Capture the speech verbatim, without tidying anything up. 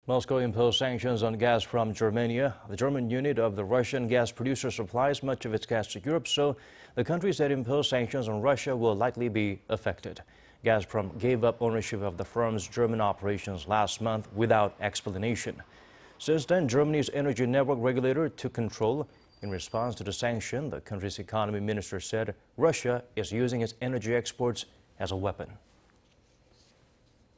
Moscow imposed sanctions on Gazprom Germania. The German unit of the Russian gas producer supplies much of its gas to Europe, so the countries that impose sanctions on Russia will likely be affected. Gazprom gave up ownership of the firm's German operations last month without explanation. Since then, Germany's energy network regulator took control. In response to the sanction, the country's economy minister said Russia is using its energy exports as a weapon.